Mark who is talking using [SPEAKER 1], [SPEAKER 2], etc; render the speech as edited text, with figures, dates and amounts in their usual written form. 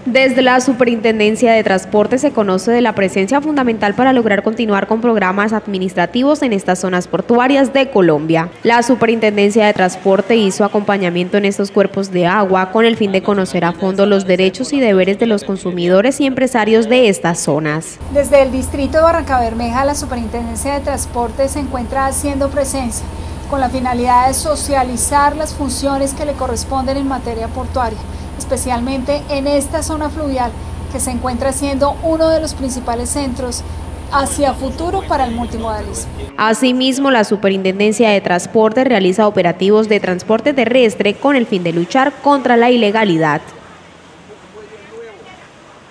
[SPEAKER 1] Desde la Superintendencia de Transporte se conoce de la presencia fundamental para lograr continuar con programas administrativos en estas zonas portuarias de Colombia. La Superintendencia de Transporte hizo acompañamiento en estos cuerpos de agua con el fin de conocer a fondo los derechos y deberes de los consumidores y empresarios de estas zonas.
[SPEAKER 2] Desde el distrito de Barrancabermeja, la Superintendencia de Transporte se encuentra haciendo presencia con la finalidad de socializar las funciones que le corresponden en materia portuaria, especialmente en esta zona fluvial que se encuentra siendo uno de los principales centros hacia futuro para el multimodalismo.
[SPEAKER 1] Asimismo, la Superintendencia de Transporte realiza operativos de transporte terrestre con el fin de luchar contra la ilegalidad.